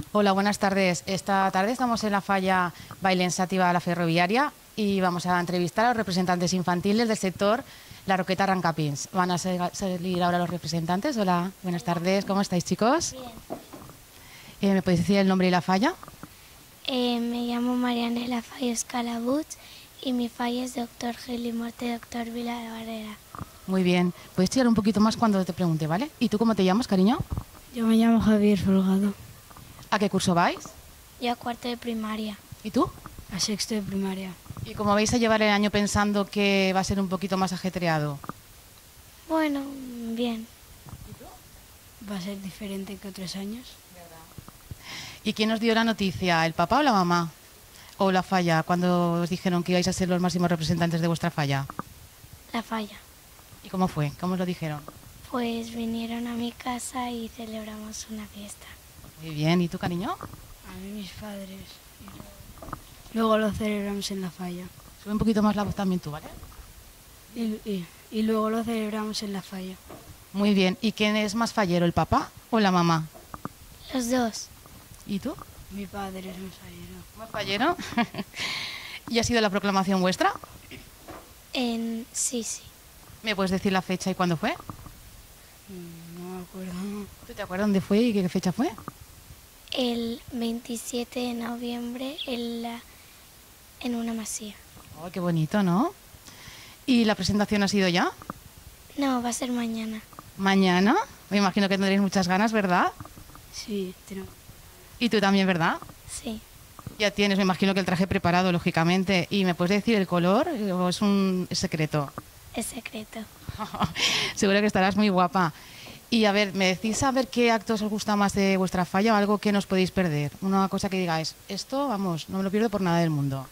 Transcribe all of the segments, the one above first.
Hola, buenas tardes. Esta tarde estamos en la falla Baile Sativa La Ferroviaria y vamos a entrevistar a los representantes infantiles del sector La Roqueta Rancapins. Van a salir ahora los representantes. Hola, buenas tardes. ¿Cómo estáis, chicos? ¿Me podéis decir el nombre y la falla? Me llamo Marianela Falles Calabuig y mi falla es Doctor Gil y Morte Doctor Vila de Barrera. Muy bien. Puedes tirar un poquito más cuando te pregunte, ¿vale? ¿Y tú cómo te llamas, cariño? Yo me llamo Javier Folgado. ¿A qué curso vais? Yo a cuarto de primaria. ¿Y tú? A sexto de primaria. ¿Y cómo vais a llevar el año pensando que va a ser un poquito más ajetreado? Bueno, bien. Va a ser diferente que otros años. ¿Y quién os dio la noticia? ¿El papá o la mamá? ¿O la falla? Cuando os dijeron que ibais a ser los máximos representantes de vuestra falla. La falla. ¿Y cómo fue? ¿Cómo os lo dijeron? Pues vinieron a mi casa y celebramos una fiesta. Muy bien. ¿Y tú, cariño? A mí mis padres. Luego lo celebramos en la falla. Sube un poquito más la voz también tú, ¿vale? Y luego lo celebramos en la falla. Muy bien. ¿Y quién es más fallero, el papá o la mamá? Los dos. ¿Y tú? Mi padre es un fallero. ¿Más fallero? ¿Y ha sido la proclamación vuestra? Sí. ¿Me puedes decir la fecha y cuándo fue? No me acuerdo. ¿Tú te acuerdas dónde fue y qué fecha fue? El 27 de noviembre en una masía. Oh, qué bonito, ¿no? ¿Y la presentación ha sido ya? No, va a ser mañana. ¿Mañana? Me imagino que tendréis muchas ganas, ¿verdad? Sí, ¿Y tú también, verdad? Sí. Ya tienes, me imagino que el traje preparado, lógicamente. ¿Y me puedes decir el color o es un secreto? Es secreto. Seguro que estarás muy guapa. Y a ver, ¿me decís a ver qué actos os gusta más de vuestra falla o algo que no os podéis perder? Una cosa que digáis, esto, vamos, no me lo pierdo por nada del mundo.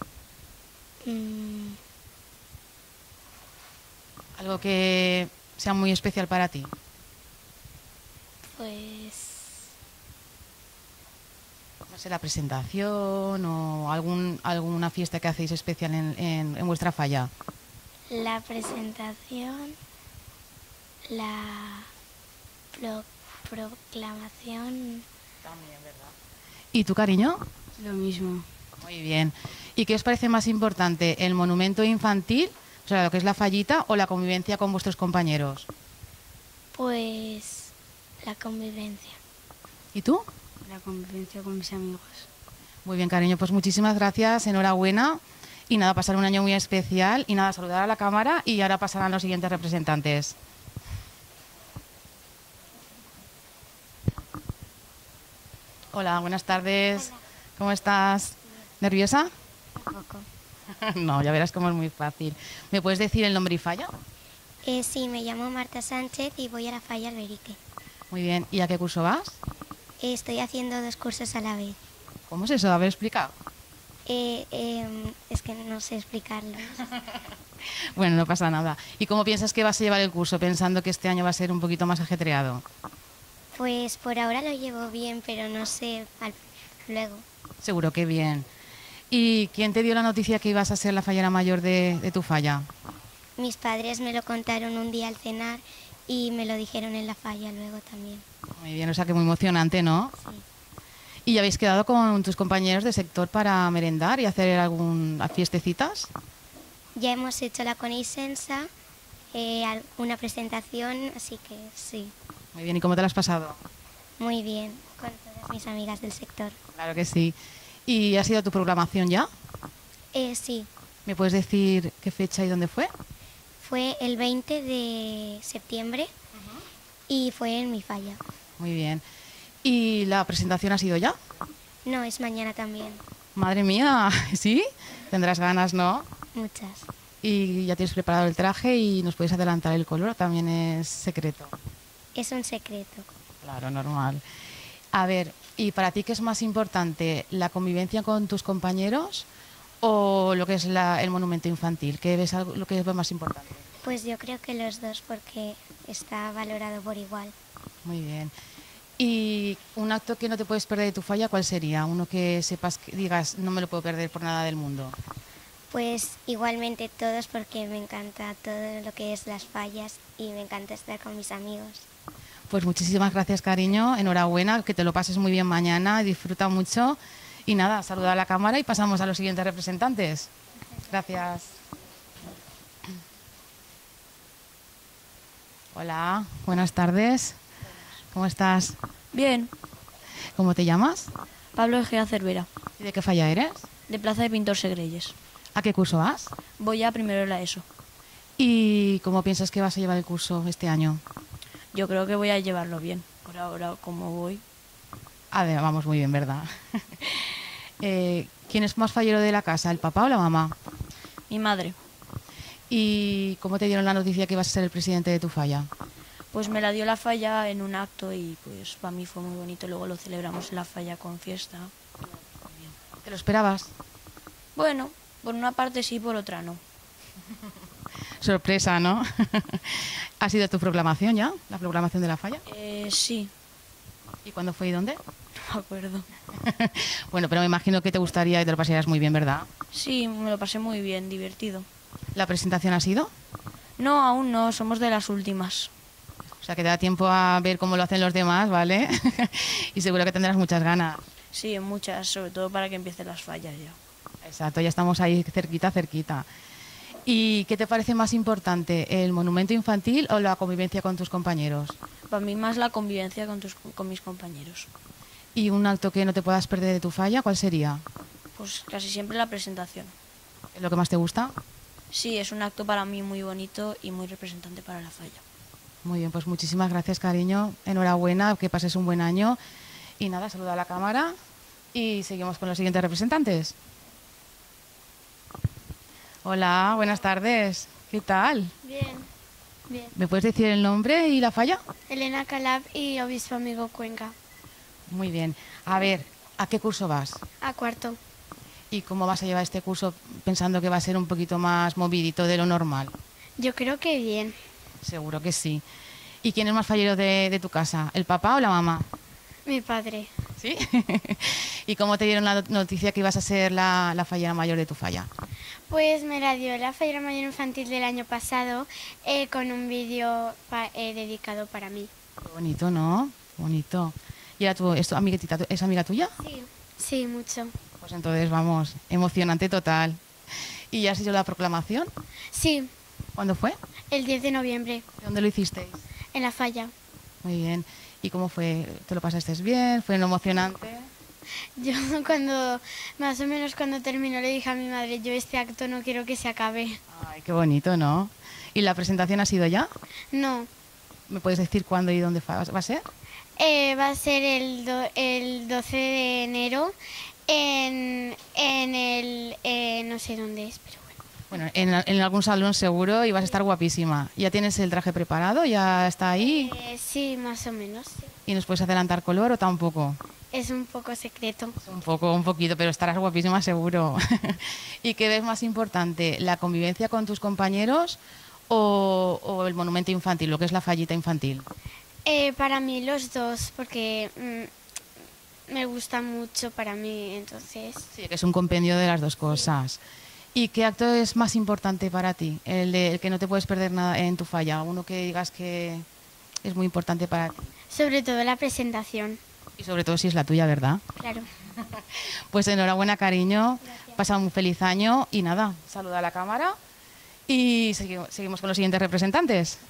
Algo que sea muy especial para ti. Pues No sé, la presentación o alguna fiesta que hacéis especial en vuestra falla. la presentación, la proclamación. También, ¿verdad? ¿Y tu cariño? lo mismo. Muy bien. ¿Y qué os parece más importante, el monumento infantil, o sea, lo que es la fallita, o la convivencia con vuestros compañeros? Pues la convivencia. ¿Y tú? La convivencia con mis amigos. Muy bien, cariño, pues muchísimas gracias, enhorabuena. Y nada, pasar un año muy especial. Y nada, saludar a la cámara y ahora pasarán los siguientes representantes. Hola, buenas tardes. Hola. ¿Cómo estás? ¿Nerviosa? Un poco. No, ya verás cómo es muy fácil. ¿Me puedes decir el nombre y falla? Sí, me llamo Marta Sánchez y voy a la falla Alberique. Muy bien. ¿Y a qué curso vas? Estoy haciendo 2 cursos a la vez. ¿Cómo es eso? A ver, explica. Es que no sé explicarlo. Bueno, no pasa nada. ¿Y cómo piensas que vas a llevar el curso pensando que este año va a ser un poquito más ajetreado? Pues por ahora lo llevo bien, pero no sé luego. Seguro que bien. ¿Y quién te dio la noticia que ibas a ser la fallera mayor de tu falla? Mis padres me lo contaron un día al cenar y me lo dijeron en la falla luego también. Muy bien, o sea que muy emocionante, ¿no? Sí. ¿Y ya habéis quedado con tus compañeros de sector para merendar y hacer algunas fiestecitas? Ya hemos hecho la conexión, una presentación, así que sí, Muy bien, ¿y cómo te la has pasado? muy bien, con todas mis amigas del sector. Claro que sí. ¿Y ha sido tu programación ya? Sí, ¿Me puedes decir qué fecha y dónde fue? fue el 20 de septiembre y fue en mi falla. Muy bien. ¿Y la presentación ha sido ya? No, es mañana también, Madre mía, ¿sí? Tendrás ganas, ¿no? muchas. Y ya tienes preparado el traje y nos puedes adelantar el color, también es secreto. Es un secreto. Claro, normal. A ver, ¿y para ti qué es más importante, la convivencia con tus compañeros o lo que es el monumento infantil? ¿Qué ves lo que es más importante? Pues yo creo que los dos porque está valorado por igual. Muy bien. ¿Y un acto que no te puedes perder de tu falla, cuál sería? Uno que sepas, que digas, no me lo puedo perder por nada del mundo. Pues igualmente todos porque me encanta todo lo que es las fallas y me encanta estar con mis amigos. Pues muchísimas gracias, cariño. Enhorabuena, que te lo pases muy bien mañana, disfruta mucho. Y nada, saluda a la cámara y pasamos a los siguientes representantes. Gracias. Hola, buenas tardes. ¿Cómo estás? Bien, ¿Cómo te llamas? Pablo Egea Cervera, ¿Y de qué falla eres? de Plaza de Pintor Segrelles. ¿A qué curso vas? Voy a primero de la ESO. ¿Y cómo piensas que vas a llevar el curso este año? Yo creo que voy a llevarlo bien. Por ahora, como voy. A ver, vamos muy bien, ¿verdad? ¿Quién es más fallero de la casa, el papá o la mamá? Mi madre, ¿Y cómo te dieron la noticia que ibas a ser el presidente de tu falla? pues me la dio la falla en un acto y pues para mí fue muy bonito. Luego lo celebramos en la falla con fiesta. ¿Te lo esperabas? Bueno, por una parte sí, por otra no. Sorpresa, ¿no? ¿Ha sido tu proclamación ya? ¿La proclamación de la falla? Sí, ¿Y cuándo fue y dónde? no me acuerdo. Bueno, pero me imagino que te gustaría y te lo pasarías muy bien, ¿verdad? Sí, me lo pasé muy bien, divertido. ¿La presentación ha sido? No, aún no, somos de las últimas. O sea, que te da tiempo a ver cómo lo hacen los demás, ¿vale? Y seguro que tendrás muchas ganas. Sí, muchas, sobre todo para que empiecen las fallas ya. Exacto, ya estamos ahí cerquita, cerquita. ¿Y qué te parece más importante, el monumento infantil o la convivencia con tus compañeros? Para mí más la convivencia con mis compañeros. ¿Y un acto que no te puedas perder de tu falla, cuál sería? Pues casi siempre la presentación. ¿Es lo que más te gusta? Sí, es un acto para mí muy bonito y muy representante para la falla. Muy bien, pues muchísimas gracias, cariño. Enhorabuena, que pases un buen año. Y nada, saluda a la cámara y seguimos con los siguientes representantes. Hola, buenas tardes. ¿Qué tal? Bien, bien. ¿Me puedes decir el nombre y la falla? Elena Calab y Obispo Amigo Cuenca. Muy bien. A ver, ¿a qué curso vas? A cuarto. ¿Y cómo vas a llevar este curso pensando que va a ser un poquito más movidito de lo normal? Yo creo que bien. Seguro que sí. ¿Y quién es más fallero de tu casa? ¿El papá o la mamá? Mi padre. ¿Sí? ¿Y cómo te dieron la noticia que ibas a ser la fallera mayor de tu falla? Pues me la dio la Fallera Mayor Infantil del año pasado con un vídeo dedicado para mí. Qué bonito, ¿no? Bonito. ¿Y era amiguetita, es amiga tuya? Sí. Sí, mucho. Pues entonces, vamos, emocionante total. ¿Y ya has hecho la proclamación? Sí, ¿Cuándo fue? el 10 de noviembre, ¿Dónde lo hicisteis? en la falla. Muy bien. ¿Y cómo fue? ¿Te lo pasaste bien? ¿Fue emocionante? Yo más o menos cuando terminó le dije a mi madre, yo este acto no quiero que se acabe. Ay, qué bonito, ¿no? ¿Y la presentación ha sido ya? No, ¿Me puedes decir cuándo y dónde va a ser? va a ser el 12 de enero en el... no sé dónde es, pero bueno. Bueno, en algún salón seguro y vas a estar guapísima. ¿Ya tienes el traje preparado? ¿Ya está ahí? Sí, más o menos. Sí. ¿Y nos puedes adelantar color o tampoco? Es un poco secreto. Un poquito, pero estarás guapísima seguro. ¿Y qué ves más importante, la convivencia con tus compañeros o el monumento infantil, lo que es la fallita infantil? Para mí los dos, porque me gusta mucho para mí, entonces... Sí, que es un compendio de las dos cosas. ¿Y qué acto es más importante para ti? El que no te puedes perder nada en tu falla, uno que digas que es muy importante para ti. Sobre todo la presentación, Y sobre todo si es la tuya, ¿verdad? claro. Pues enhorabuena, cariño. Gracias. Pasa un feliz año y nada, saluda a la cámara y seguimos con los siguientes representantes.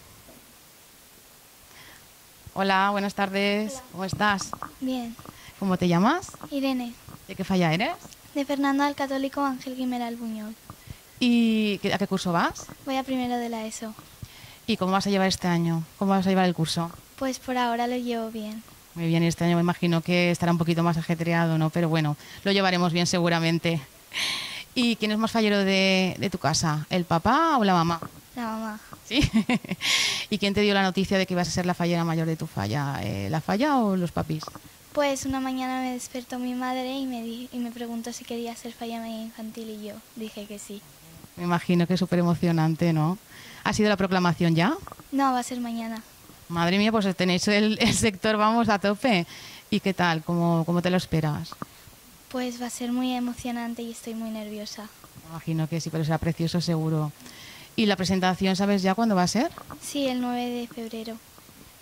Hola, buenas tardes. Hola. ¿Cómo estás? Bien. ¿Cómo te llamas? Irene, ¿De qué falla eres? de Fernando al Católico Ángel Guimeral Buñol. ¿Y a qué curso vas? Voy a primero de la ESO. ¿Y cómo vas a llevar este año? ¿Cómo vas a llevar el curso? Pues por ahora lo llevo bien. Muy bien, este año me imagino que estará un poquito más ajetreado, ¿no? Pero bueno, lo llevaremos bien seguramente. ¿Y quién es más fallero de tu casa? ¿El papá o la mamá? La mamá. ¿Sí? ¿Y quién te dio la noticia de que ibas a ser la fallera mayor de tu falla? ¿La falla o los papis? Pues una mañana me despertó mi madre y me preguntó si quería ser falla mayor infantil y yo dije que sí. Me imagino que es súper emocionante, ¿no? ¿Ha sido la proclamación ya? No, va a ser mañana. Madre mía, pues tenéis el sector, vamos, a tope. ¿Y qué tal? ¿Cómo te lo esperas? Pues va a ser muy emocionante y estoy muy nerviosa. Me imagino que sí, pero será precioso seguro. ¿Y la presentación sabes ya cuándo va a ser? Sí, el 9 de febrero.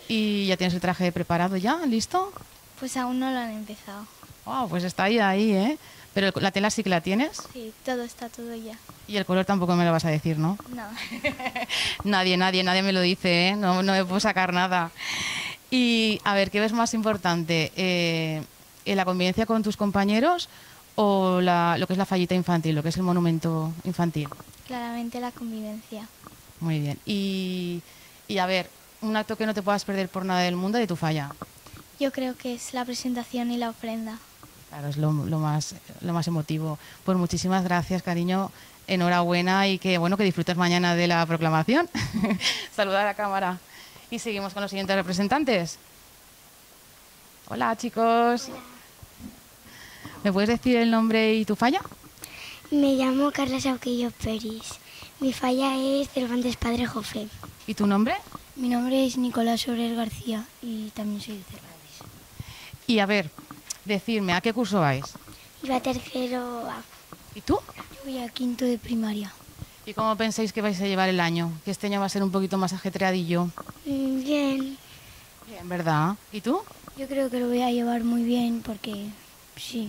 ¿Y ya tienes el traje preparado ya? ¿Listo? Pues aún no lo han empezado. Oh, pues está ahí, ¿eh? Pero la tela sí que la tienes. Sí, todo está todo ya. Y el color tampoco me lo vas a decir, ¿no? No. Nadie me lo dice, ¿eh? No me puedo sacar nada. Y, a ver, ¿qué ves más importante? ¿La convivencia con tus compañeros o lo que es la fallita infantil, lo que es el monumento infantil? Claramente la convivencia. Muy bien. Y a ver, un acto que no te puedas perder por nada del mundo de tu falla. Yo creo que es la presentación y la ofrenda. Claro, es lo más emotivo. Pues muchísimas gracias, cariño. Enhorabuena y que bueno que disfrutes mañana de la proclamación. Saludar a la cámara. Y seguimos con los siguientes representantes. Hola, chicos. ¿Me puedes decir el nombre y tu falla? Me llamo Carla Sauquillo Peris. Mi falla es Cervantes Padre Jofre. ¿Y tu nombre? Mi nombre es Nicolás Soler García y también soy de Cervantes. Y a ver, decidme, ¿a qué curso vais? Iba a tercero A. ¿Y tú? Yo voy a quinto de primaria. ¿Y cómo pensáis que vais a llevar el año? Que este año va a ser un poquito más ajetreadillo. Bien. Bien, ¿verdad? ¿Y tú? Yo creo que lo voy a llevar muy bien porque sí.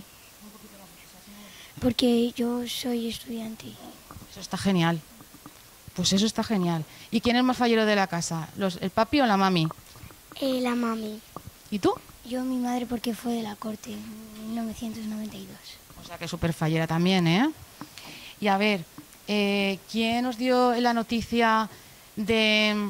Porque yo soy estudiante. Eso está genial. Pues eso está genial. ¿Y quién es más fallero de la casa? ¿El papi o la mami? La mami. ¿Y tú? Yo, mi madre, porque fue de la corte en 1992. O sea que súper fallera también, ¿eh? Y a ver, ¿quién os dio la noticia de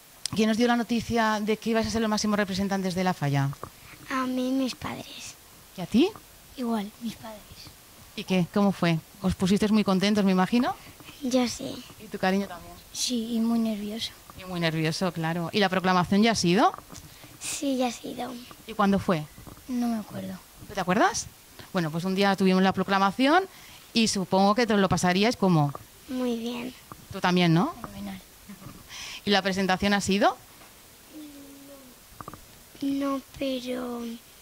que ibais a ser los máximos representantes de la falla? A mí, mis padres. ¿Y a ti? Igual, mis padres. ¿Y qué? ¿Cómo fue? ¿Os pusisteis muy contentos, me imagino? Yo sí. ¿Y tu cariño también? Sí, y muy nervioso. Y muy nervioso, claro. ¿Y la proclamación ya ha sido? Sí, ya ha sido. ¿Y cuándo fue? No me acuerdo. ¿Te acuerdas? Bueno, pues un día tuvimos la proclamación y supongo que te lo pasarías como... Muy bien. Tú también, ¿no? Fenomenal. ¿Y la presentación ha sido? No, pero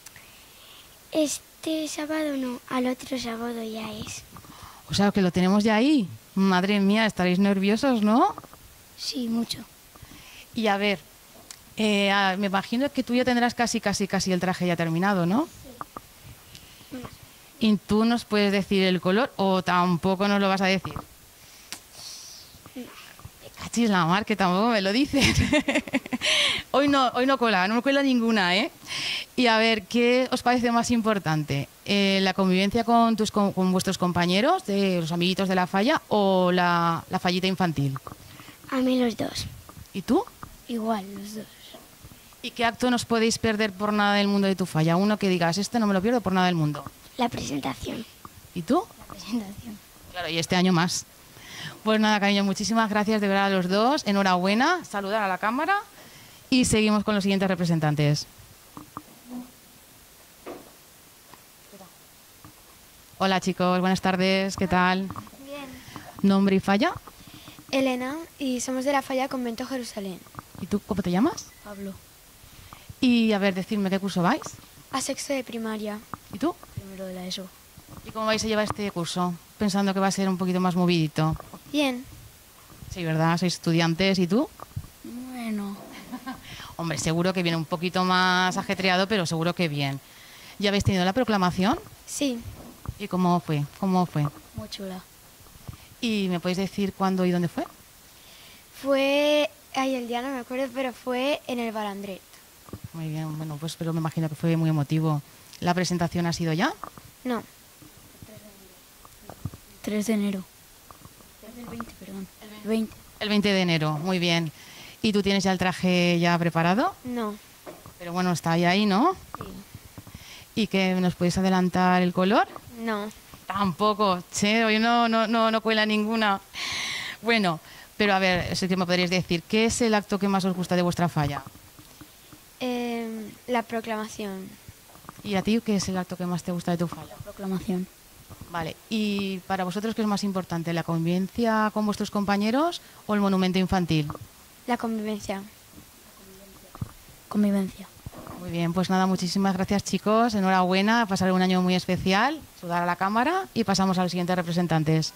este sábado no, al otro sábado ya es. O sea, que lo tenemos ya ahí. Madre mía, estaréis nerviosos, ¿no? Sí, mucho. Y a ver, me imagino que tú ya tendrás casi el traje ya terminado, ¿no? ¿Y tú nos puedes decir el color o tampoco nos lo vas a decir? Cachis la mar, que tampoco me lo dices. Hoy no cuela ninguna, ¿eh? Y a ver, ¿qué os parece más importante? ¿La convivencia con vuestros compañeros, los amiguitos de la falla, o la fallita infantil? A mí los dos. ¿Y tú? Igual, los dos. ¿Y qué acto nos podéis perder por nada del mundo de tu falla? Uno que digas, este no me lo pierdo por nada del mundo. La presentación. ¿Y tú? La presentación. Claro, y este año más. Pues nada, cariño, muchísimas gracias de verdad a los dos. Enhorabuena, saludar a la cámara y seguimos con los siguientes representantes. Hola chicos, buenas tardes, ¿qué tal? Bien. ¿Nombre y falla? Elena, y somos de la falla Convento Jerusalén. ¿Y tú cómo te llamas? Pablo, Y a ver, decidme qué curso vais. A sexto de primaria. ¿Y tú? primero de la ESO. ¿Y cómo vais a llevar este curso? Pensando que va a ser un poquito más movidito. Bien. Sí, ¿verdad? Sois estudiantes, ¿y tú? Bueno, Hombre, seguro que viene un poquito más ajetreado, pero seguro que bien. ¿Ya habéis tenido la proclamación? Sí. ¿Y cómo fue? ¿Cómo fue? muy chula. ¿Y me podéis decir cuándo y dónde fue? Fue... Ay, el día no me acuerdo, pero fue en el Balandret. Muy bien, bueno, pues pero me imagino que fue muy emotivo. ¿La presentación ha sido ya? No. 3 de enero. El 20, perdón. El 20. El 20 de enero, muy bien. ¿Y tú tienes ya el traje ya preparado? No. Pero bueno, está ahí, ¿no? ¿Y que nos puedes adelantar el color? No. Tampoco, che, hoy no cuela ninguna. Bueno, pero a ver, eso que me podríais decir, ¿qué es el acto que más os gusta de vuestra falla? La proclamación. ¿Y a ti qué es el acto que más te gusta de tu falla? Proclamación. Vale, ¿y para vosotros qué es más importante, la convivencia con vuestros compañeros o el monumento infantil? La convivencia. Convivencia. Muy bien, pues nada, muchísimas gracias chicos, enhorabuena, pasar un año muy especial, saludar a la cámara y pasamos a los siguientes representantes.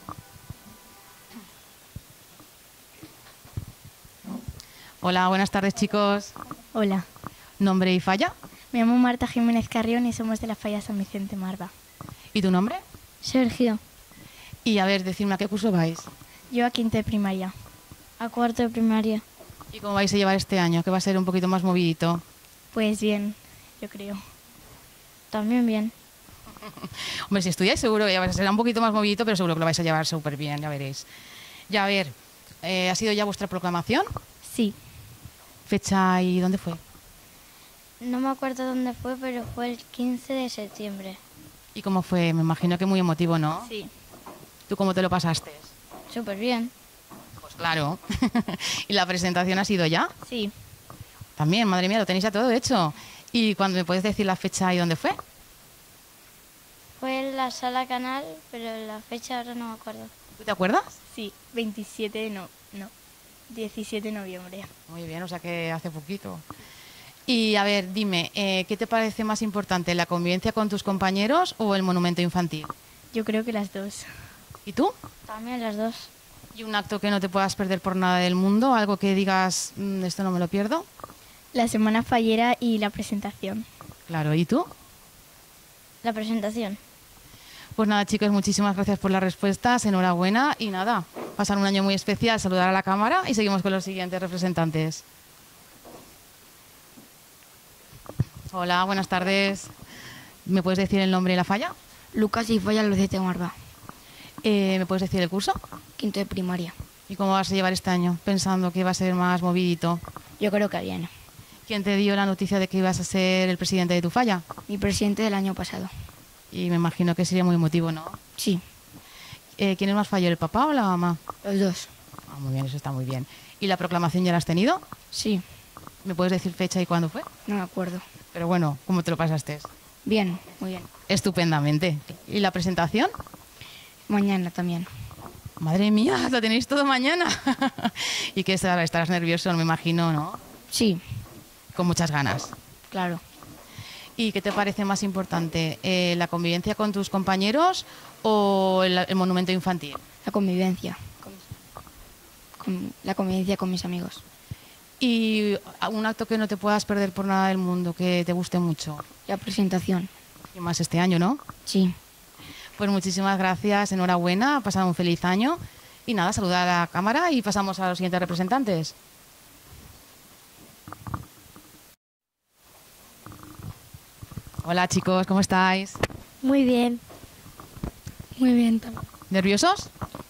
Hola, buenas tardes chicos. Hola, ¿Nombre y falla? me llamo Marta Jiménez Carrión y somos de la falla San Vicente Marva. ¿Y tu nombre? Sergio, Y a ver, decidme a qué curso vais. Yo a quinto de primaria. a cuarto de primaria. ¿Y cómo vais a llevar este año? Que va a ser un poquito más movidito. Pues bien, yo creo. También bien. Hombre, si estudiáis seguro que será un poquito más movidito, pero seguro que lo vais a llevar súper bien, ya veréis. Ya a ver, ¿ha sido ya vuestra proclamación? Sí, ¿Fecha y dónde fue? No me acuerdo dónde fue, pero fue el 15 de septiembre. ¿Y cómo fue? Me imagino que muy emotivo, ¿no? sí. ¿Tú cómo te lo pasaste? Súper bien. Pues claro. ¿Y la presentación ha sido ya? Sí, También, madre mía, lo tenéis ya todo hecho. ¿Y cuándo me puedes decir la fecha y dónde fue? Fue en la sala canal, pero la fecha ahora no me acuerdo. ¿Tú te acuerdas? sí, 17 de noviembre. Muy bien, o sea que hace poquito. Y a ver, dime, ¿qué te parece más importante, la convivencia con tus compañeros o el monumento infantil? Yo creo que las dos. ¿Y tú? También las dos. ¿Y un acto que no te puedas perder por nada del mundo? ¿Algo que digas, esto no me lo pierdo? La semana fallera y la presentación. Claro, ¿y tú? La presentación. Pues nada, chicos, muchísimas gracias por las respuestas, enhorabuena y nada, pasar un año muy especial, saludar a la cámara y seguimos con los siguientes representantes. Hola, buenas tardes. ¿Me puedes decir el nombre y la falla? Lucas y falla los de Marva, ¿Me puedes decir el curso? quinto de primaria. ¿Y cómo vas a llevar este año? Pensando que va a ser más movidito. Yo creo que bien. ¿Quién te dio la noticia de que ibas a ser el presidente de tu falla? Mi presidente del año pasado. Y me imagino que sería muy emotivo, ¿no? Sí, ¿Quién es más fallero, el papá o la mamá? los dos. Ah, muy bien, eso está muy bien. ¿Y la proclamación ya la has tenido? Sí, ¿Me puedes decir fecha y cuándo fue? no me acuerdo. Pero bueno, ¿cómo te lo pasaste? Bien, muy bien. Estupendamente. ¿Y la presentación? Mañana también. Madre mía, lo tenéis todo mañana. ¿Y qué estarás nervioso, me imagino, no? Sí, Con muchas ganas. claro. ¿Y qué te parece más importante, la convivencia con tus compañeros o el monumento infantil? La convivencia. La convivencia con mis amigos. Y un acto que no te puedas perder por nada del mundo, que te guste mucho. La presentación. Y más este año, ¿no? Sí. Pues muchísimas gracias, enhorabuena, ha pasado un feliz año. Y nada, saludar a la cámara y pasamos a los siguientes representantes. Hola chicos, ¿cómo estáis? Muy bien. Muy bien también. ¿Nerviosos?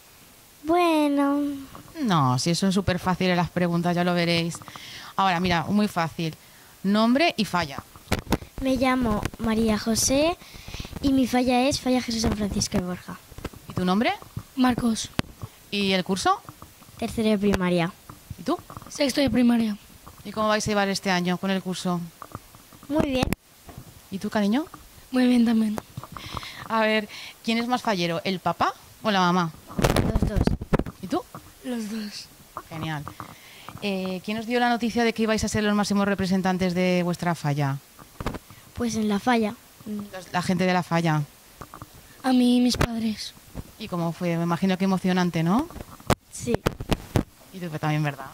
Bueno, No, si son súper fáciles las preguntas, ya lo veréis. Ahora, mira, muy fácil. Nombre y falla. me llamo María José y mi falla es Falla Jesús San Francisco de Borja. ¿Y tu nombre? Marcos, ¿Y el curso? Tercero de primaria. ¿Y tú? sexto de primaria. ¿Y cómo vais a llevar este año con el curso? Muy bien. ¿Y tú, cariño? Muy bien también. A ver, ¿quién es más fallero, el papá o la mamá? Los dos. ¿Y tú? Los dos. Genial. ¿Quién os dio la noticia de que ibais a ser los máximos representantes de vuestra falla? Pues en la falla. La gente de la falla. A mí y mis padres. ¿Y cómo fue? Me imagino que emocionante, ¿no? Sí. Y tú también, ¿verdad?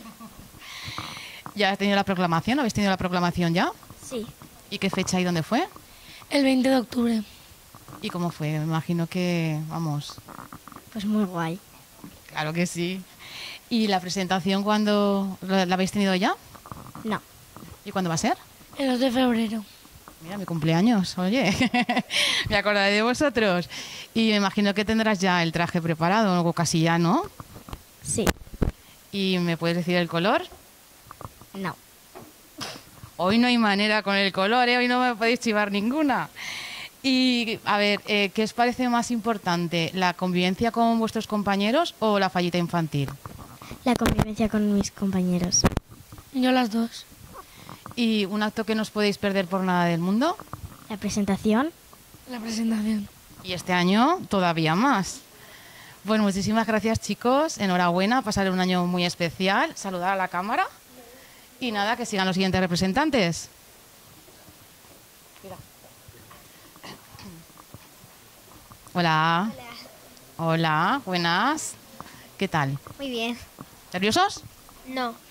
¿Ya has tenido la proclamación? ¿Habéis tenido la proclamación ya? Sí. ¿Y qué fecha y dónde fue? El 20 de octubre. ¿Y cómo fue? Me imagino que, vamos, Pues muy guay. claro que sí. ¿Y la presentación cuándo la habéis tenido ya? No. ¿Y cuándo va a ser? El 2 de febrero. Mira, mi cumpleaños, oye. Me acordaré de vosotros. Y me imagino que tendrás ya el traje preparado, o casi ya, ¿no? Sí. ¿Y me puedes decir el color? No. Hoy no hay manera con el color, ¿eh? Hoy no me podéis chivar ninguna. Y, a ver, ¿qué os parece más importante? ¿La convivencia con vuestros compañeros o la fallita infantil? La convivencia con mis compañeros. Yo las dos. ¿Y un acto que no os podéis perder por nada del mundo? La presentación. La presentación. Y este año todavía más. Bueno, muchísimas gracias, chicos. Enhorabuena, pasar un año muy especial. Saludar a la cámara. Y nada, que sigan los siguientes representantes. Hola. Hola, buenas. ¿Qué tal? Muy bien. ¿Nerviosos? No.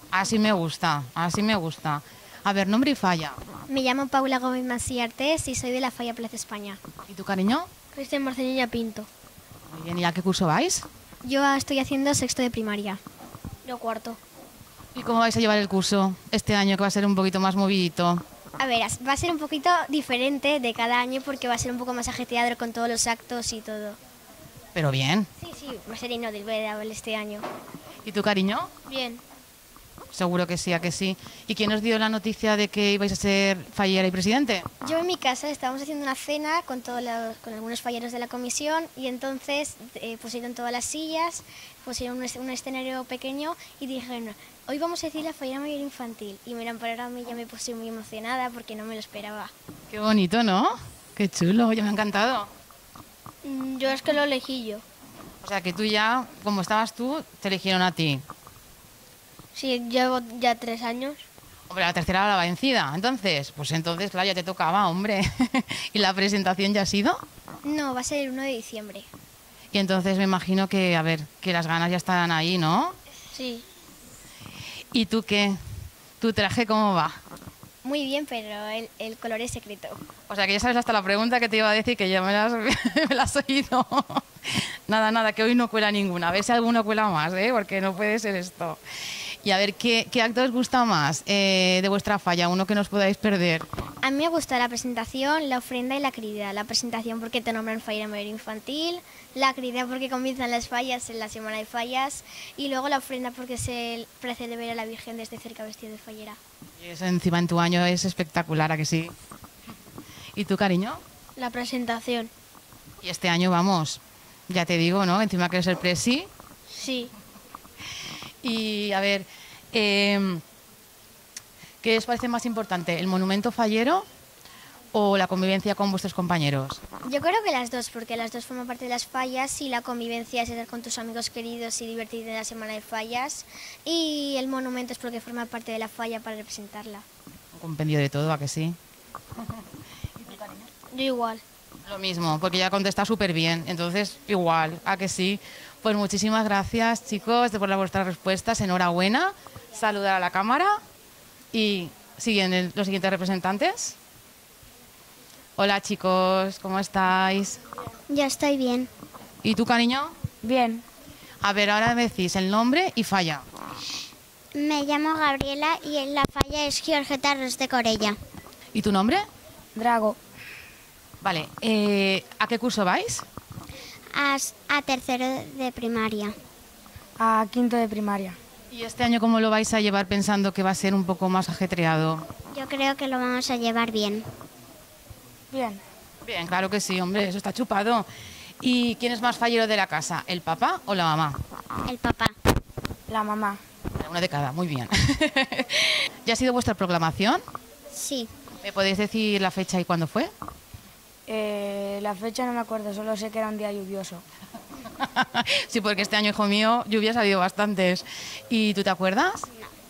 Así me gusta, así me gusta. A ver, nombre y falla. Me llamo Paula Gómez Masí Artés y soy de la Falla Plaza España. ¿Y tu cariño? Cristian Marcelilla Pinto. Muy bien, ¿y a qué curso vais? Yo estoy haciendo sexto de primaria. Yo cuarto. ¿Y cómo vais a llevar el curso este año, que va a ser un poquito más movidito? A ver, va a ser un poquito diferente de cada año porque va a ser un poco más ajetreado con todos los actos y todo. Pero bien. Sí, va a ser inolvidable este año. ¿Y tu cariño? Bien. Seguro que sí, a que sí. ¿Y quién os dio la noticia de que ibais a ser fallera y presidente? Yo en mi casa estábamos haciendo una cena con con algunos falleros de la comisión y entonces pusieron todas las sillas, pusieron un escenario pequeño y dijeron, hoy vamos a decir la fallera mayor infantil. Y miran para mí, ya me puse muy emocionada porque no me lo esperaba. Qué bonito, ¿no? Qué chulo, ya me ha encantado. Yo es que lo elegí yo. O sea, que tú ya, como estabas tú, te eligieron a ti. Sí, llevo ya 3 años. Hombre, la tercera era la vencida. Entonces, claro, ya te tocaba, hombre. ¿Y la presentación ya ha sido? No, va a ser el 1 de diciembre. Y entonces me imagino que, a ver, que las ganas ya estarán ahí, ¿no? Sí. ¿Y tú qué? ¿Tu traje cómo va? Muy bien, pero el color es secreto. O sea, que ya sabes hasta la pregunta que te iba a decir, que ya me la has oído. Nada, que hoy no cuela ninguna. A ver si alguno cuela más, ¿eh? Porque no puede ser esto. Y a ver, ¿qué acto os gusta más de vuestra falla? Uno que no os podáis perder. A mí me gusta la presentación, la ofrenda y la actividad. La presentación porque te nombran fallera mayor infantil, la actividad porque comienzan las fallas en la semana de fallas y luego la ofrenda porque se precede ver a la Virgen desde cerca vestida de fallera. Y eso encima en tu año es espectacular, ¿a que sí? ¿Y tu cariño? La presentación. Y este año vamos, ya te digo, ¿no? Encima que eres el presi. Sí. Y a ver, ¿qué os parece más importante? ¿El monumento fallero o la convivencia con vuestros compañeros? Yo creo que las dos, porque las dos forman parte de las fallas y la convivencia es estar con tus amigos queridos y divertirte en la semana de fallas y el monumento es porque forma parte de la falla para representarla. Un compendio de todo, ¿a que sí? Yo igual. Lo mismo, porque ya contesta súper bien, entonces igual, ¿a que sí? Pues muchísimas gracias, chicos, por vuestras respuestas, enhorabuena, saludar a la cámara y siguen los siguientes representantes. Hola chicos, ¿cómo estáis? Yo estoy bien. ¿Y tú, cariño? Bien. A ver, ahora me decís el nombre y falla. Me llamo Gabriela y en la falla es Georgeta Ros de Corella. ¿Y tu nombre? Drago. Vale, ¿a qué curso vais? A tercero de primaria. A quinto de primaria. ¿Y este año cómo lo vais a llevar pensando que va a ser un poco más ajetreado? Yo creo que lo vamos a llevar bien. Bien. Bien, claro que sí, hombre, eso está chupado. ¿Y quién es más fallero de la casa, el papá o la mamá? El papá. La mamá. Una de cada, muy bien. ¿Ya ha sido vuestra proclamación? Sí. ¿Me podéis decir la fecha y cuándo fue? La fecha no me acuerdo, solo sé que era un día lluvioso. Sí, porque este año, hijo mío, lluvias ha habido bastantes. ¿Y tú te acuerdas?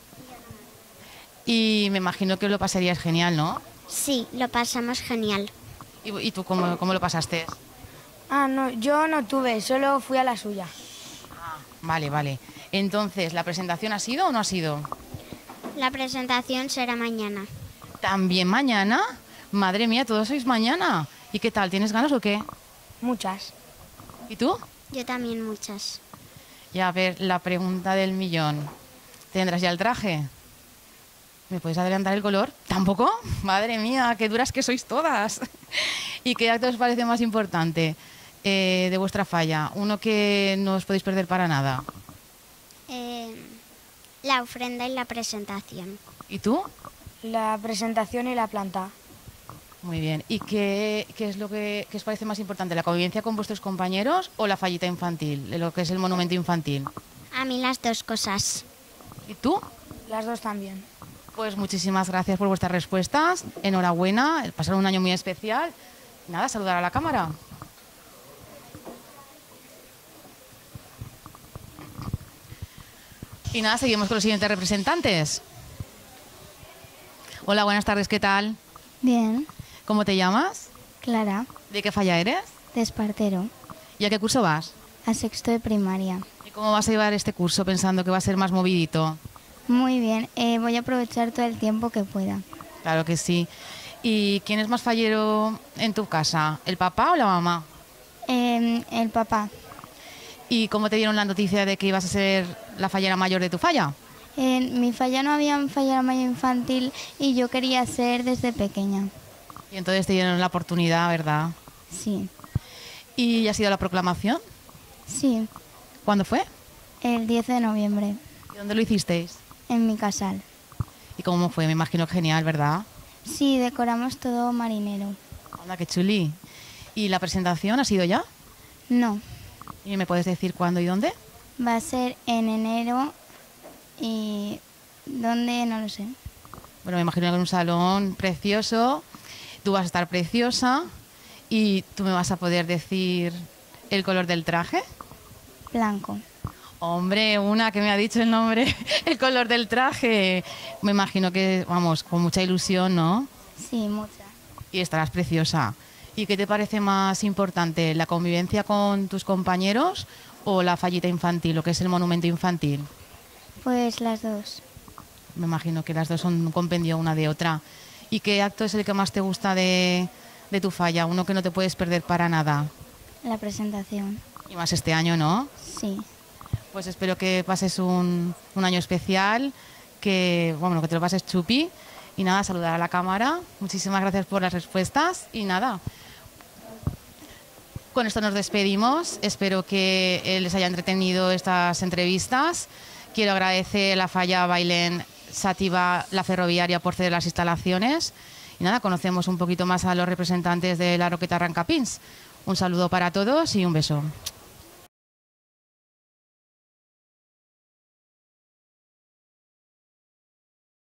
Y me imagino que lo pasarías genial, ¿no? Sí, lo pasamos genial. ¿Y tú cómo lo pasaste? Ah, no, yo no tuve, solo fui a la suya. Vale. Entonces, ¿la presentación ha sido o no ha sido? La presentación será mañana. ¿También mañana? Madre mía, todos sois mañana. ¿Y qué tal? ¿Tienes ganas o qué? Muchas. ¿Y tú? Yo también muchas. Y a ver, la pregunta del millón. ¿Tendrás ya el traje? ¿Me puedes adelantar el color? ¿Tampoco? Madre mía, qué duras que sois todas. ¿Y qué acto os parece más importante de vuestra falla? Uno que no os podéis perder para nada. La ofrenda y la presentación. ¿Y tú? La presentación y la planta. Muy bien. ¿Y qué es lo que os parece más importante? ¿La convivencia con vuestros compañeros o la fallita infantil, lo que es el monumento infantil? A mí las dos cosas. ¿Y tú? Las dos también. Pues muchísimas gracias por vuestras respuestas. Enhorabuena, pasaron un año muy especial. Nada, saludar a la cámara. Y nada, seguimos con los siguientes representantes. Hola, buenas tardes, ¿qué tal? Bien. ¿Cómo te llamas? Clara, ¿De qué falla eres? de Espartero, ¿Y a qué curso vas? a sexto de primaria. ¿Y cómo vas a llevar este curso pensando que va a ser más movidito? Muy bien, voy a aprovechar todo el tiempo que pueda. Claro que sí. ¿Y quién es más fallero en tu casa? ¿El papá o la mamá? El papá. ¿Y cómo te dieron la noticia de que ibas a ser la fallera mayor de tu falla? En mi falla no había fallera mayor infantil y yo quería ser desde pequeña. Y entonces te dieron la oportunidad, ¿verdad? Sí, ¿Y ha sido la proclamación? sí, ¿Cuándo fue? el 10 de noviembre, ¿Y dónde lo hicisteis? en mi casal. ¿Y cómo fue? Me imagino que genial, ¿verdad? Sí, decoramos todo marinero. Anda, qué chuli. ¿Y la presentación ha sido ya? No, ¿Y me puedes decir cuándo y dónde? va a ser en enero y ¿dónde? No lo sé. Bueno, me imagino que en un salón precioso, tú vas a estar preciosa y tú me vas a poder decir el color del traje. Blanco. Hombre, una que me ha dicho el nombre, el color del traje. Me imagino que, vamos, con mucha ilusión, ¿no? Sí, mucha. Y estarás preciosa. ¿Y qué te parece más importante, la convivencia con tus compañeros o la fallita infantil, lo que es el monumento infantil? Pues las dos. Me imagino que las dos son un compendio una de otra. ¿Y qué acto es el que más te gusta de tu falla? Uno que no te puedes perder para nada. La presentación. Y más este año, ¿no? Sí. Pues espero que pases un año especial, que te lo pases chupi. Y nada, saludar a la cámara. Muchísimas gracias por las respuestas. Y nada, con esto nos despedimos. Espero que les haya entretenido estas entrevistas. Quiero agradecer a la falla Bailén Sativa La Ferroviaria por ceder las instalaciones. Y nada, conocemos un poquito más a los representantes de la Roqueta Rancapins. Un saludo para todos y un beso.